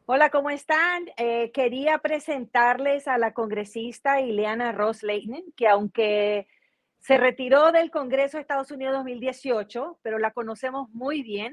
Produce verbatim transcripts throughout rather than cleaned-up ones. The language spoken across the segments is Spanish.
Hola, ¿cómo están? Eh, quería presentarles a la congresista Ileana Ros-Lehtinen, que aunque se retiró del Congreso de Estados Unidos dos mil dieciocho, pero la conocemos muy bien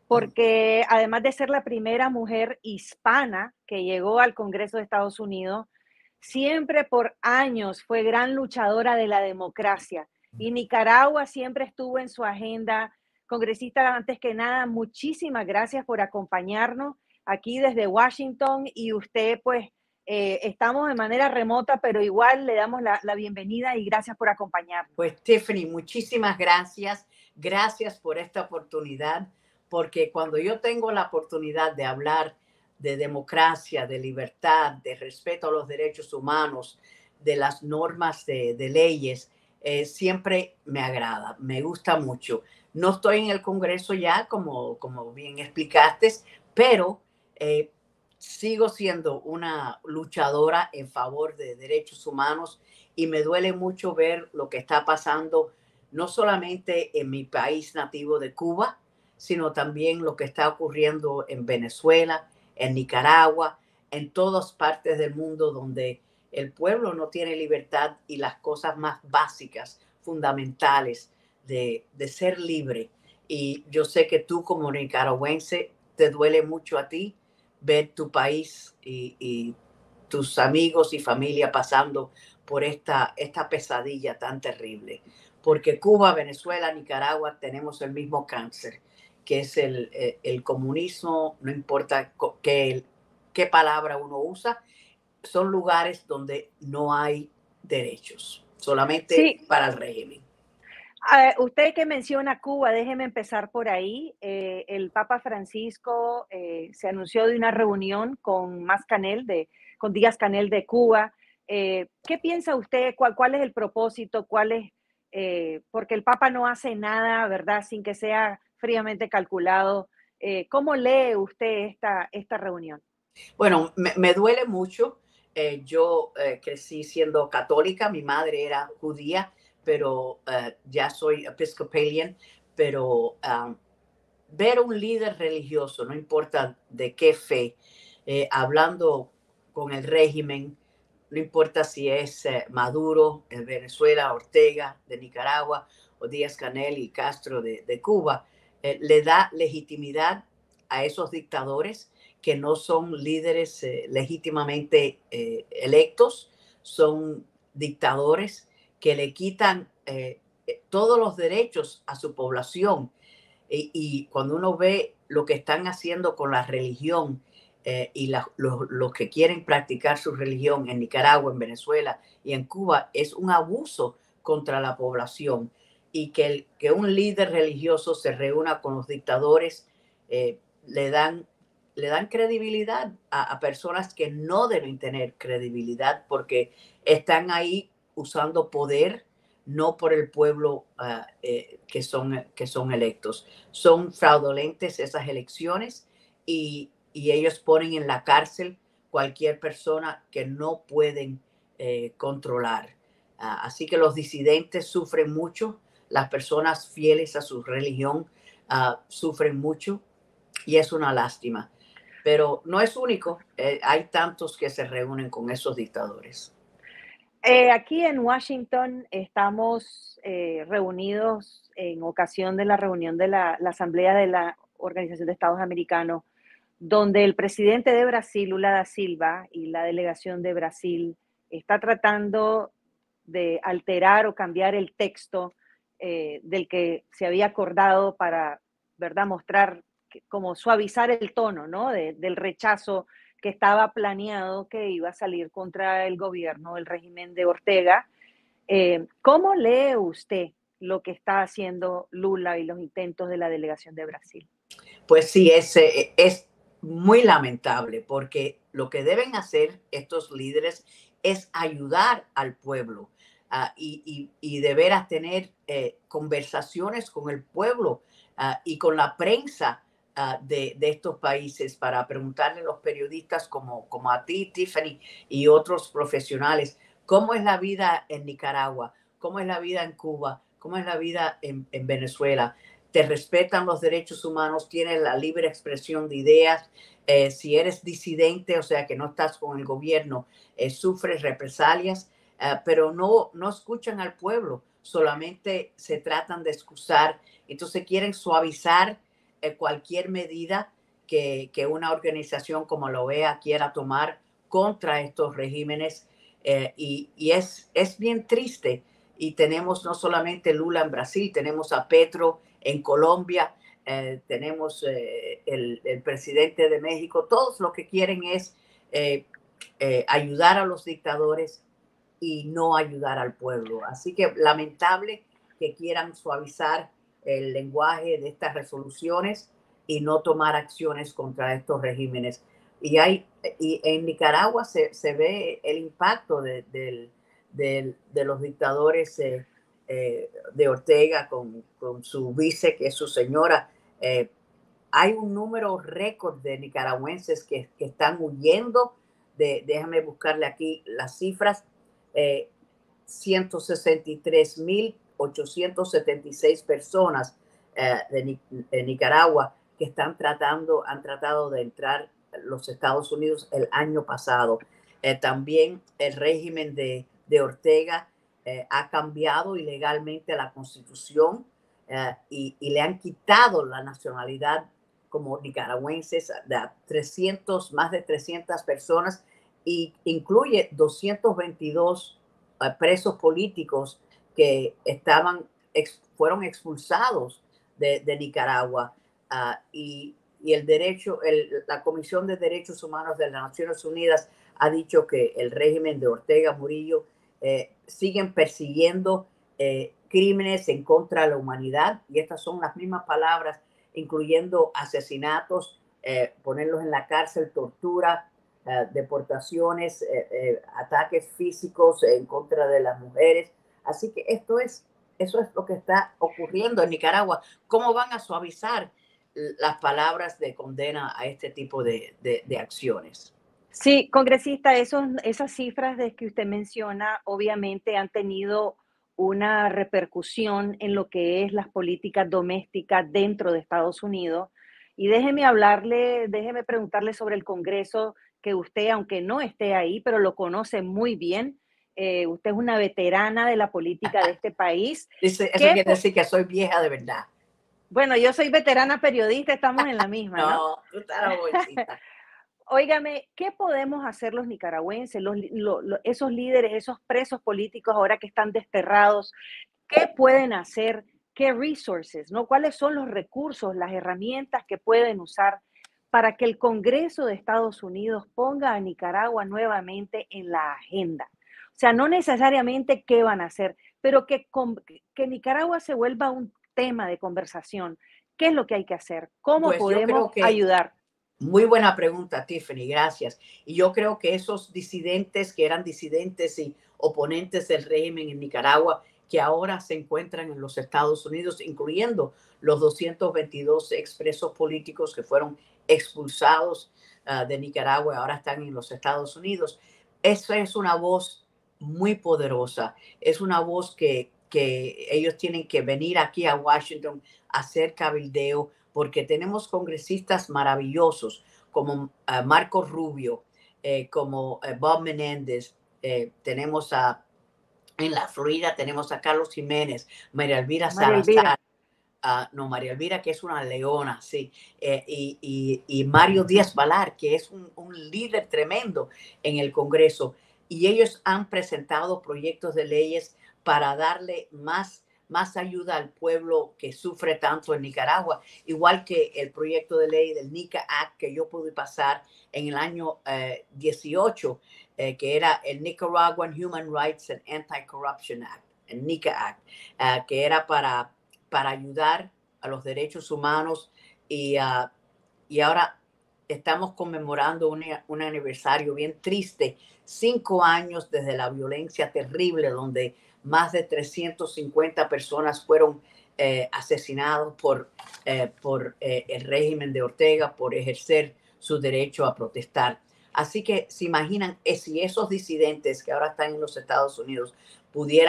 porque además de ser la primera mujer hispana que llegó al Congreso de Estados Unidos, siempre por años fue gran luchadora de la democracia y Nicaragua siempre estuvo en su agenda. Congresista, antes que nada, muchísimas gracias por acompañarnos aquí desde Washington y usted pues eh, estamos de manera remota, pero igual le damos la, la bienvenida y gracias por acompañarnos. Pues Tiffany, muchísimas gracias. Gracias por esta oportunidad, porque cuando yo tengo la oportunidad de hablar de democracia, de libertad, de respeto a los derechos humanos, de las normas de, de leyes, eh, siempre me agrada, me gusta mucho. No estoy en el Congreso ya, como, como bien explicaste, pero eh, sigo siendo una luchadora en favor de derechos humanos y me duele mucho ver lo que está pasando, no solamente en mi país nativo de Cuba, sino también lo que está ocurriendo en Venezuela, en Nicaragua, en todas partes del mundo donde el pueblo no tiene libertad y las cosas más básicas, fundamentales de, de ser libre. Y yo sé que tú como nicaragüense te duele mucho a ti ver tu país y, y tus amigos y familia pasando por esta, esta pesadilla tan terrible. Porque Cuba, Venezuela, Nicaragua tenemos el mismo cáncer, que es el, el, el comunismo, no importa qué, qué palabra uno usa, son lugares donde no hay derechos, solamente Sí, para el régimen. uh, usted que menciona Cuba, déjeme empezar por ahí. Eh, el Papa Francisco eh, se anunció de una reunión con Más Canel, de, con Díaz Canel de Cuba. Eh, ¿Qué piensa usted? ¿Cuál, cuál es el propósito? ¿Cuál es? Eh, porque el Papa no hace nada, ¿verdad? Sin que sea fríamente calculado. Eh, ¿Cómo lee usted esta, esta reunión? Bueno, me, me duele mucho. Eh, yo eh, crecí siendo católica, mi madre era judía, pero uh, ya soy episcopalian, pero um, ver un líder religioso, no importa de qué fe, eh, hablando con el régimen, no importa si es eh, Maduro en Venezuela, Ortega de Nicaragua o Díaz Canel y Castro de, de Cuba, eh, le da legitimidad a esos dictadores que no son líderes eh, legítimamente eh, electos, son dictadores que le quitan eh, todos los derechos a su población. Y, y cuando uno ve lo que están haciendo con la religión eh, y la, los, los que quieren practicar su religión en Nicaragua, en Venezuela y en Cuba, es un abuso contra la población. Y que, el, que un líder religioso se reúna con los dictadores eh, le, dan, le dan credibilidad a, a personas que no deben tener credibilidad porque están ahí usando poder, no por el pueblo uh, eh, que, son, que son electos. Son fraudulentes esas elecciones y, y ellos ponen en la cárcel cualquier persona que no pueden eh, controlar. Uh, así que los disidentes sufren mucho, las personas fieles a su religión uh, sufren mucho y es una lástima. Pero no es único, eh, hay tantos que se reúnen con esos dictadores. Eh, aquí en Washington estamos eh, reunidos en ocasión de la reunión de la, la Asamblea de la Organización de Estados Americanos, donde el presidente de Brasil, Lula da Silva, y la delegación de Brasil está tratando de alterar o cambiar el texto eh, del que se había acordado para, ¿verdad?, mostrar, que, como suavizar el tono, ¿no?, de, del rechazo que estaba planeado que iba a salir contra el gobierno, el régimen de Ortega. Eh, ¿Cómo lee usted lo que está haciendo Lula y los intentos de la delegación de Brasil? Pues sí, es, eh, es muy lamentable porque lo que deben hacer estos líderes es ayudar al pueblo uh, y, y, y de veras tener eh, conversaciones con el pueblo uh, y con la prensa uh, de, de estos países para preguntarle a los periodistas como, como a ti, Tiffany, y otros profesionales, cómo es la vida en Nicaragua, cómo es la vida en Cuba, cómo es la vida en, en Venezuela. te respetan los derechos humanos, tienes la libre expresión de ideas. Eh, si eres disidente, o sea que no estás con el gobierno, eh, sufres represalias, eh, pero no, no escuchan al pueblo, solamente se tratan de excusar. Entonces quieren suavizar eh, cualquier medida que, que una organización como la O E A quiera tomar contra estos regímenes. Eh, y y es, es bien triste. Y tenemos no solamente Lula en Brasil, tenemos a Petro en Colombia, eh, tenemos eh, el, el presidente de México. Todos lo que quieren es eh, eh, ayudar a los dictadores y no ayudar al pueblo. Así que lamentable que quieran suavizar el lenguaje de estas resoluciones y no tomar acciones contra estos regímenes. Y, hay, y en Nicaragua se, se ve el impacto de, de, de, de los dictadores eh, eh, de Ortega con, con su vice, que es su señora. Eh, hay un número récord de nicaragüenses que, que están huyendo. De, déjame buscarle aquí las cifras. Eh, ciento sesenta y tres mil ochocientos setenta y seis personas eh, de, de Nicaragua que están tratando, han tratado de entrar a los Estados Unidos el año pasado. Eh, también el régimen de, de Ortega eh, ha cambiado ilegalmente la constitución eh, y, y le han quitado la nacionalidad como nicaragüenses de trescientos, más de trescientas personas, y incluye doscientos veintidós uh, presos políticos que estaban, ex, fueron expulsados de, de Nicaragua. Uh, y, y el derecho, el, la Comisión de Derechos Humanos de las Naciones Unidas ha dicho que el régimen de Ortega Murillo eh, siguen persiguiendo eh, crímenes en contra de la humanidad, y estas son las mismas palabras, incluyendo asesinatos, eh, ponerlos en la cárcel, tortura, eh, deportaciones, eh, eh, ataques físicos en contra de las mujeres. Así que esto es, eso es lo que está ocurriendo en Nicaragua. ¿Cómo van a suavizar las palabras de condena a este tipo de, de, de acciones? Sí, congresista, esos, esas cifras de que usted menciona obviamente han tenido una repercusión en lo que es las políticas domésticas dentro de Estados Unidos. Y déjeme hablarle, déjeme preguntarle sobre el Congreso, que usted, aunque no esté ahí, pero lo conoce muy bien. Eh, usted es una veterana de la política de este país. Dice, eso ¿Qué quiere decir que soy vieja de verdad. Bueno, yo soy veterana periodista, estamos en la misma, ¿no? No, tú estás la bolsita. Óigame, ¿qué podemos hacer los nicaragüenses, los, lo, lo, esos líderes, esos presos políticos ahora que están desterrados? ¿Qué pueden hacer? ¿Qué resources? ¿No? ¿Cuáles son los recursos, las herramientas que pueden usar para que el Congreso de Estados Unidos ponga a Nicaragua nuevamente en la agenda? O sea, no necesariamente qué van a hacer, pero que, que Nicaragua se vuelva un tema de conversación. ¿Qué es lo que hay que hacer? ¿Cómo Pues yo podemos creo que ayudar? muy buena pregunta, Tiffany, gracias. Y yo creo que esos disidentes que eran disidentes y oponentes del régimen en Nicaragua, que ahora se encuentran en los Estados Unidos, incluyendo los doscientos veintidós expresos políticos que fueron expulsados uh, de Nicaragua, ahora están en los Estados Unidos. Esa es una voz muy poderosa, es una voz que, que ellos tienen que venir aquí a Washington a hacer cabildeo, porque tenemos congresistas maravillosos como uh, Marco Rubio, eh, como uh, Bob Menéndez, eh, tenemos a, en la Florida tenemos a Carlos Jiménez, María Elvira María Elvira. Salazar, uh, no, María Elvira, que es una leona, sí, eh, y, y, y Mario Díaz Balar, que es un, un líder tremendo en el Congreso, y ellos han presentado proyectos de leyes para darle más más ayuda al pueblo que sufre tanto en Nicaragua, igual que el proyecto de ley del NICA Act que yo pude pasar en el año eh, dieciocho, eh, que era el Nicaraguan Human Rights and Anti-Corruption Act, el NICA Act, uh, que era para, para ayudar a los derechos humanos, y, uh, y ahora estamos conmemorando un, un aniversario bien triste, cinco años desde la violencia terrible donde más de trescientas cincuenta personas fueron eh, asesinados por, eh, por eh, el régimen de Ortega por ejercer su derecho a protestar. Así que se imaginan eh, si esos disidentes que ahora están en los Estados Unidos pudieran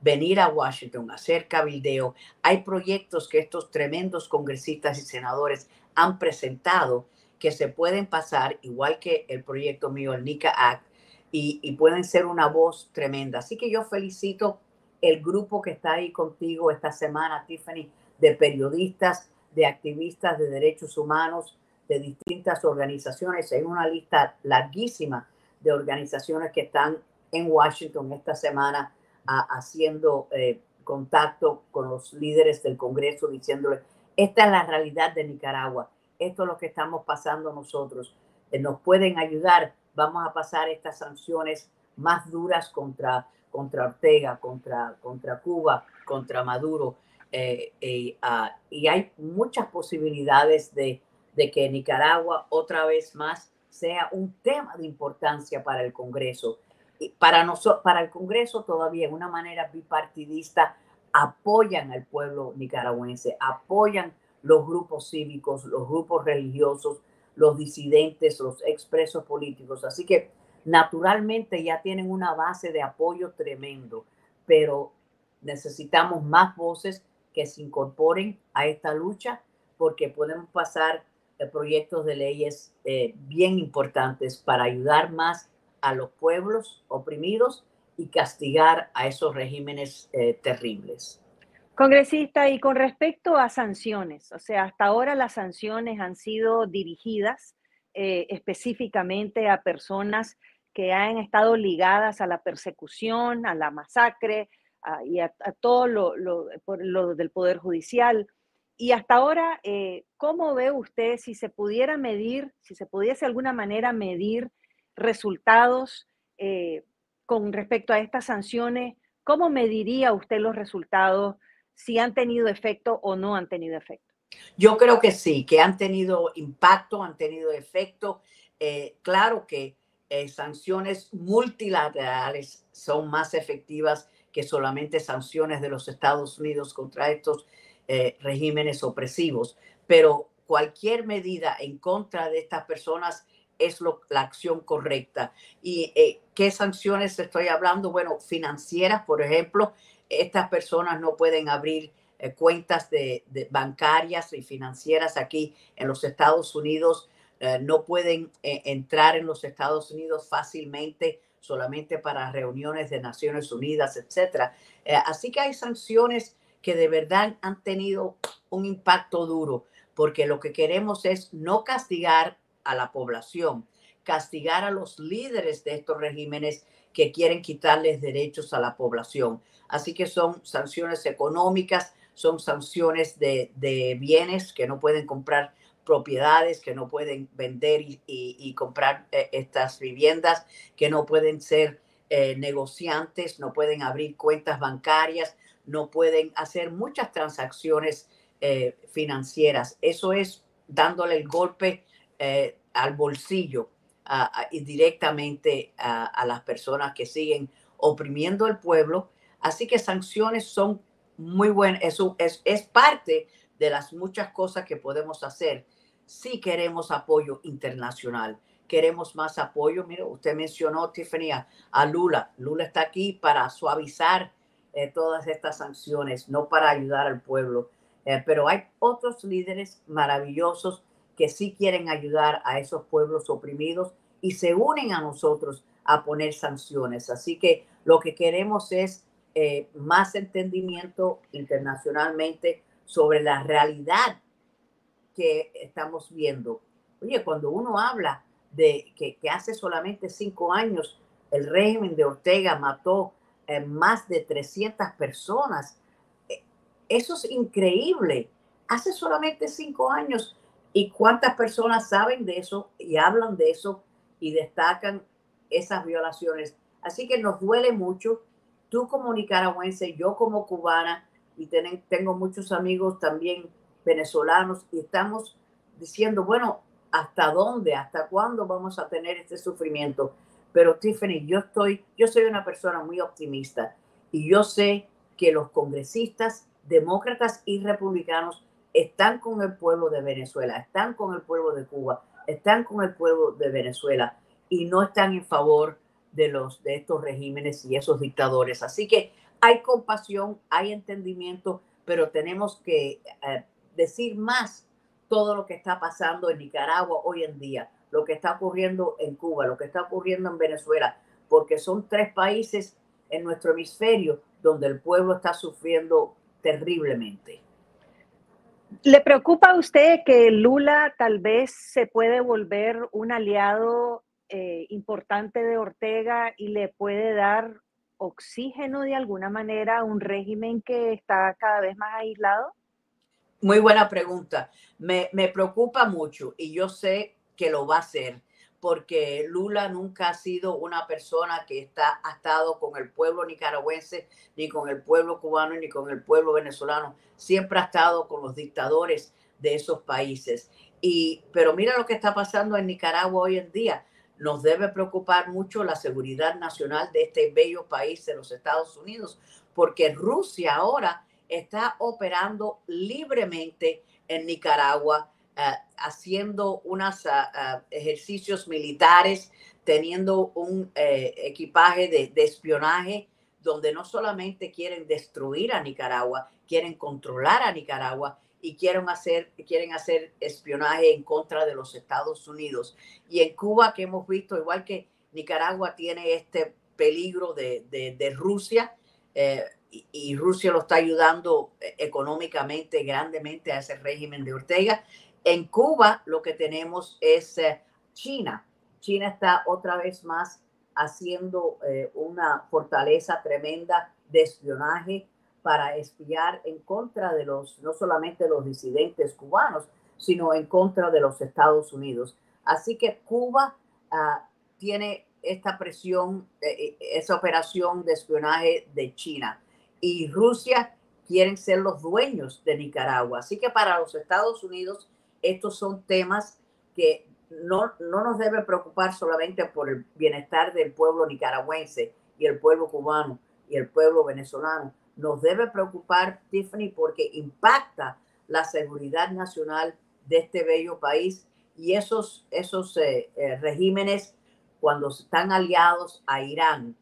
venir a Washington, hacer cabildeo. Hay proyectos que estos tremendos congresistas y senadores han presentado que se pueden pasar, igual que el proyecto mío, el NICA Act, y, y pueden ser una voz tremenda. Así que yo felicito el grupo que está ahí contigo esta semana, Tiffany, de periodistas, de activistas de derechos humanos, de distintas organizaciones. Hay una lista larguísima de organizaciones que están en Washington esta semana a, haciendo eh, contacto con los líderes del Congreso, diciéndoles, esta es la realidad de Nicaragua, esto es lo que estamos pasando nosotros, eh, nos pueden ayudar, vamos a pasar estas sanciones más duras contra, contra Ortega, contra, contra Cuba, contra Maduro, eh, eh, uh, y hay muchas posibilidades de, de que Nicaragua otra vez más sea un tema de importancia para el Congreso. Y para, nosotros, para el Congreso todavía de una manera bipartidista apoyan al pueblo nicaragüense, apoyan los grupos cívicos, los grupos religiosos, los disidentes, los expresos políticos. Así que naturalmente ya tienen una base de apoyo tremendo, pero necesitamos más voces que se incorporen a esta lucha porque podemos pasar eh, proyectos de leyes eh, bien importantes para ayudar más a los pueblos oprimidos y castigar a esos regímenes eh, terribles. Congresista, y con respecto a sanciones, o sea, hasta ahora las sanciones han sido dirigidas eh, específicamente a personas que han estado ligadas a la persecución, a la masacre a, y a, a todo lo, lo, por lo del Poder Judicial. Y hasta ahora, eh, ¿cómo ve usted si se pudiera medir, si se pudiese de alguna manera medir resultados eh, con respecto a estas sanciones? ¿Cómo mediría usted los resultados? Si han tenido efecto o no han tenido efecto. Yo creo que sí, que han tenido impacto, han tenido efecto. Eh, claro que eh, sanciones multilaterales son más efectivas que solamente sanciones de los Estados Unidos contra estos eh, regímenes opresivos, pero cualquier medida en contra de estas personas es lo, la acción correcta. ¿Y eh, qué sanciones estoy hablando? Bueno, financieras, por ejemplo, estas personas no pueden abrir eh, cuentas de, de bancarias y financieras aquí en los Estados Unidos, eh, no pueden eh, entrar en los Estados Unidos fácilmente solamente para reuniones de Naciones Unidas, etcétera. Eh, así que hay sanciones que de verdad han tenido un impacto duro, porque lo que queremos es no castigar a la población, castigar a los líderes de estos regímenes que quieren quitarles derechos a la población. Así que son sanciones económicas, son sanciones de, de bienes que no pueden comprar propiedades, que no pueden vender y, y, y comprar eh, estas viviendas, que no pueden ser eh, negociantes, no pueden abrir cuentas bancarias, no pueden hacer muchas transacciones eh, financieras. Eso es dándole el golpe eh, al bolsillo uh, y directamente a, a las personas que siguen oprimiendo al pueblo. Así que sanciones son muy buenas. Eso es, es parte de las muchas cosas que podemos hacer si queremos apoyo internacional. Queremos más apoyo. Mire, usted mencionó, Tiffany, a, a Lula. Lula está aquí para suavizar eh, todas estas sanciones, no para ayudar al pueblo. Eh, pero hay otros líderes maravillosos que sí quieren ayudar a esos pueblos oprimidos y se unen a nosotros a poner sanciones. Así que lo que queremos es eh, más entendimiento internacionalmente sobre la realidad que estamos viendo. Oye, cuando uno habla de que, que hace solamente cinco años el régimen de Ortega mató eh, más de trescientas personas, eh, eso es increíble. Hace solamente cinco años. ¿Y cuántas personas saben de eso y hablan de eso y destacan esas violaciones? Así que nos duele mucho. Tú como nicaragüense, yo como cubana, y ten, tengo muchos amigos también venezolanos, y estamos diciendo, bueno, ¿hasta dónde? ¿Hasta cuándo vamos a tener este sufrimiento? Pero Tiffany, yo estoy, yo soy una persona muy optimista y yo sé que los congresistas, demócratas y republicanos están con el pueblo de Venezuela, están con el pueblo de Cuba, están con el pueblo de Venezuela y no están en favor de los de estos regímenes y esos dictadores. Así que hay compasión, hay entendimiento, pero tenemos que eh, decir más todo lo que está pasando en Nicaragua hoy en día, lo que está ocurriendo en Cuba, lo que está ocurriendo en Venezuela, porque son tres países en nuestro hemisferio donde el pueblo está sufriendo terriblemente. ¿Le preocupa a usted que Lula tal vez se puede volver un aliado eh, importante de Ortega y le puede dar oxígeno de alguna manera a un régimen que está cada vez más aislado? Muy buena pregunta. Me, me preocupa mucho y yo sé que lo va a hacer porque Lula nunca ha sido una persona que está, ha estado con el pueblo nicaragüense, ni con el pueblo cubano, ni con el pueblo venezolano. Siempre ha estado con los dictadores de esos países. Y, pero mira lo que está pasando en Nicaragua hoy en día. Nos debe preocupar mucho la seguridad nacional de este bello país de los Estados Unidos, porque Rusia ahora está operando libremente en Nicaragua, uh, haciendo unos uh, uh, ejercicios militares, teniendo un uh, equipaje de, de espionaje, donde no solamente quieren destruir a Nicaragua, quieren controlar a Nicaragua y quieren hacer, quieren hacer espionaje en contra de los Estados Unidos. Y en Cuba, que hemos visto, igual que Nicaragua tiene este peligro de, de, de Rusia, eh, y, y Rusia lo está ayudando económicamente grandemente a ese régimen de Ortega. En Cuba lo que tenemos es eh, China. China está otra vez más haciendo eh, una fortaleza tremenda de espionaje para espiar en contra de los, no solamente los disidentes cubanos, sino en contra de los Estados Unidos. Así que Cuba uh, tiene esta presión, eh, esa operación de espionaje de China, y Rusia quieren ser los dueños de Nicaragua. Así que para los Estados Unidos estos son temas que no, no nos debe preocupar solamente por el bienestar del pueblo nicaragüense y el pueblo cubano y el pueblo venezolano. Nos debe preocupar, Tiffany, porque impacta la seguridad nacional de este bello país, y esos, esos eh, eh, regímenes, cuando están aliados a Irán,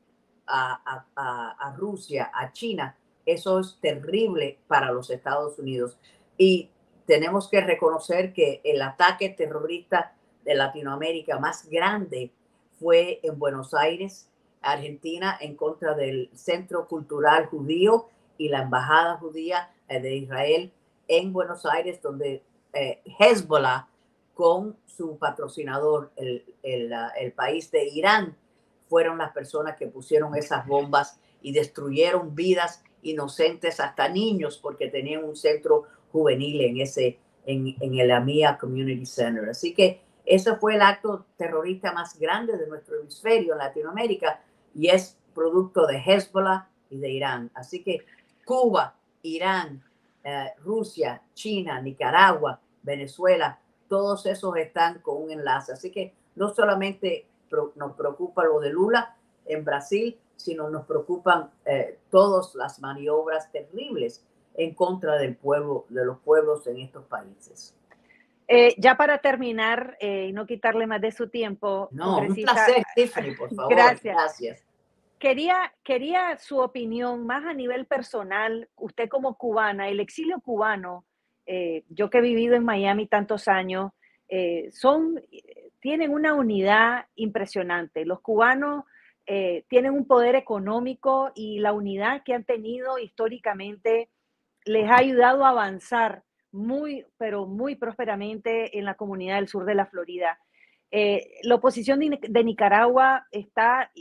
a, a, a Rusia, a China, eso es terrible para los Estados Unidos. Y tenemos que reconocer que el ataque terrorista de Latinoamérica más grande fue en Buenos Aires, Argentina, en contra del Centro Cultural Judío y la Embajada Judía de Israel en Buenos Aires, donde eh, Hezbollah, con su patrocinador, el, el, el país de Irán, fueron las personas que pusieron esas bombas y destruyeron vidas inocentes, hasta niños, porque tenían un centro juvenil en ese, en, en el AMIA Community Center. Así que ese fue el acto terrorista más grande de nuestro hemisferio en Latinoamérica, y es producto de Hezbollah y de Irán. Así que Cuba, Irán, eh, Rusia, China, Nicaragua, Venezuela, todos esos están con un enlace. Así que no solamente nos preocupa lo de Lula en Brasil, sino nos preocupan eh, todas las maniobras terribles en contra del pueblo, de los pueblos en estos países. Eh, ya para terminar eh, y no quitarle más de su tiempo, No, un congresista, placer, Tiffany, por favor. gracias. Gracias. Quería, quería su opinión más a nivel personal, usted como cubana, el exilio cubano, eh, yo que he vivido en Miami tantos años, eh, son, tienen una unidad impresionante. Los cubanos eh, tienen un poder económico y la unidad que han tenido históricamente les ha ayudado a avanzar muy, pero muy prósperamente en la comunidad del sur de la Florida. Eh, la oposición de, de Nicaragua está,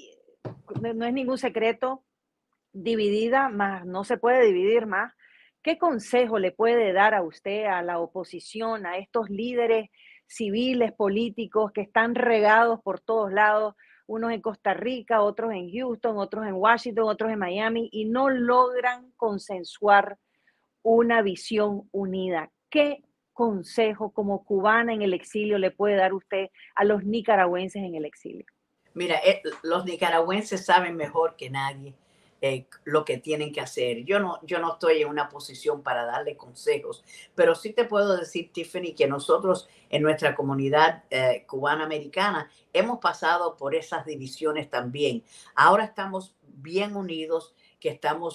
no es ningún secreto, dividida, más no se puede dividir más. ¿Qué consejo le puede dar a usted, a la oposición, a estos líderes civiles, políticos que están regados por todos lados, unos en Costa Rica, otros en Houston, otros en Washington, otros en Miami, y no logran consensuar una visión unida? ¿Qué consejo como cubana en el exilio le puede dar usted a los nicaragüenses en el exilio? Mira, eh, los nicaragüenses saben mejor que nadie eh, lo que tienen que hacer. Yo no, yo no estoy en una posición para darle consejos, pero sí te puedo decir, Tiffany, que nosotros en nuestra comunidad eh, cubana-americana hemos pasado por esas divisiones también. Ahora estamos bien unidos, que estamos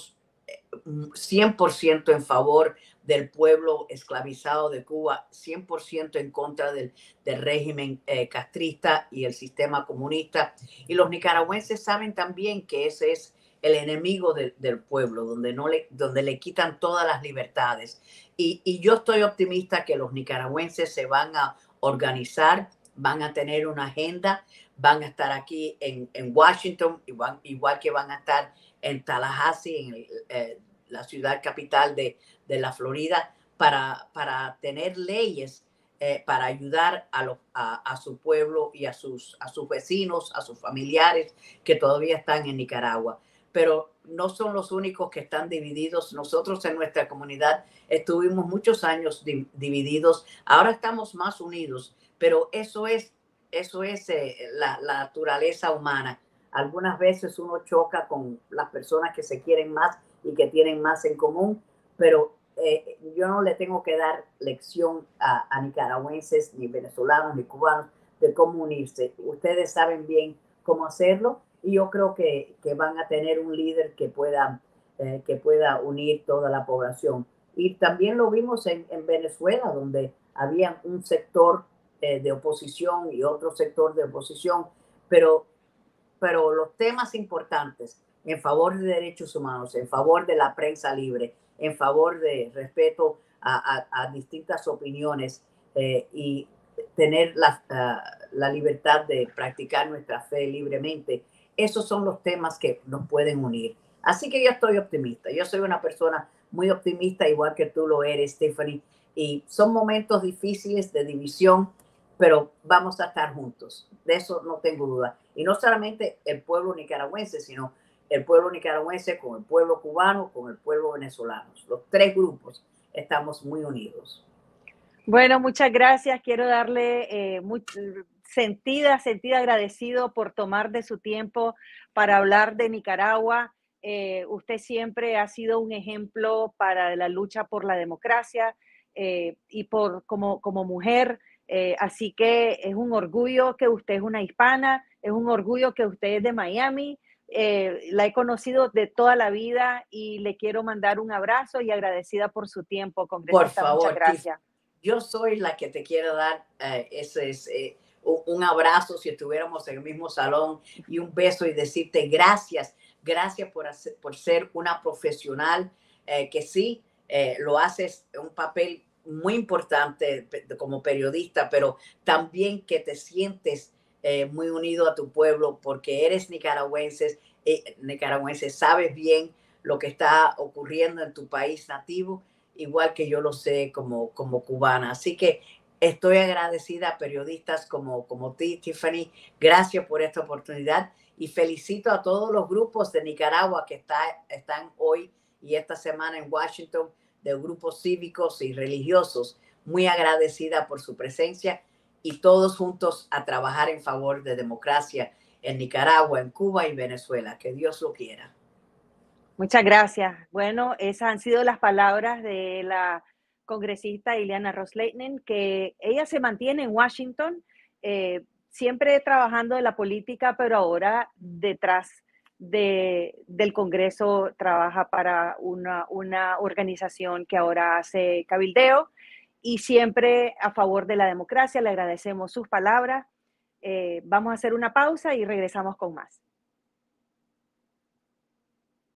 cien por ciento en favor del pueblo esclavizado de Cuba, cien por ciento en contra del, del régimen eh, castrista y el sistema comunista. Y los nicaragüenses saben también que ese es el enemigo de, del pueblo, donde, no le, donde le quitan todas las libertades. Y, y yo estoy optimista que los nicaragüenses se van a organizar, van a tener una agenda, van a estar aquí en, en Washington, igual, igual que van a estar en Tallahassee, en el, eh, la ciudad capital de, de la Florida, para, para tener leyes eh, para ayudar a, los, a, a su pueblo y a sus, a sus vecinos, a sus familiares que todavía están en Nicaragua. Pero no son los únicos que están divididos. Nosotros en nuestra comunidad estuvimos muchos años di divididos. Ahora estamos más unidos, pero eso es, eso es eh, la, la naturaleza humana. Algunas veces uno choca con las personas que se quieren más y que tienen más en común, pero eh, yo no le tengo que dar lección a, a nicaragüenses, ni venezolanos, ni cubanos de cómo unirse. Ustedes saben bien cómo hacerlo y yo creo que, que van a tener un líder que pueda, eh, que pueda unir toda la población. Y también lo vimos en, en Venezuela, donde había un sector eh, de oposición y otro sector de oposición, pero pero los temas importantes en favor de derechos humanos, en favor de la prensa libre, en favor de respeto a, a, a distintas opiniones eh, y tener la, uh, la libertad de practicar nuestra fe libremente, esos son los temas que nos pueden unir. Así que yo estoy optimista. Yo soy una persona muy optimista, igual que tú lo eres, Stephanie, y son momentos difíciles de división, pero vamos a estar juntos. De eso no tengo duda. Y no solamente el pueblo nicaragüense, sino el pueblo nicaragüense con el pueblo cubano, con el pueblo venezolano. Los tres grupos estamos muy unidos. Bueno, muchas gracias. Quiero darle eh, muy, sentida, sentida agradecido por tomar de su tiempo para hablar de Nicaragua. Eh, usted siempre ha sido un ejemplo para la lucha por la democracia eh, y por como, como mujer. Eh, así que es un orgullo que usted es una hispana, es un orgullo que usted es de Miami. Eh, la he conocido de toda la vida y le quiero mandar un abrazo y agradecida por su tiempo, Por congresista. Muchas favor, Tiff, gracias. yo soy la que te quiero dar eh, ese, ese, un, un abrazo si estuviéramos en el mismo salón y un beso y decirte gracias, gracias por, hacer, por ser una profesional eh, que sí, eh, lo haces un papel muy importante como periodista, pero también que te sientes eh, muy unido a tu pueblo porque eres nicaragüense, eh, nicaragüense, sabes bien lo que está ocurriendo en tu país nativo, igual que yo lo sé como, como cubana. Así que estoy agradecida a periodistas como, como ti, Tiffany. Gracias por esta oportunidad y felicito a todos los grupos de Nicaragua que está, están hoy y esta semana en Washington, de grupos cívicos y religiosos. Muy agradecida por su presencia y todos juntos a trabajar en favor de democracia en Nicaragua, en Cuba y Venezuela. Que Dios lo quiera. Muchas gracias. Bueno, esas han sido las palabras de la congresista Ileana Ros-Lehtinen, que ella se mantiene en Washington, eh, siempre trabajando en la política, pero ahora detrás de, del Congreso trabaja para una, una organización que ahora hace cabildeo y siempre a favor de la democracia. Le agradecemos sus palabras. Eh, vamos a hacer una pausa y regresamos con más.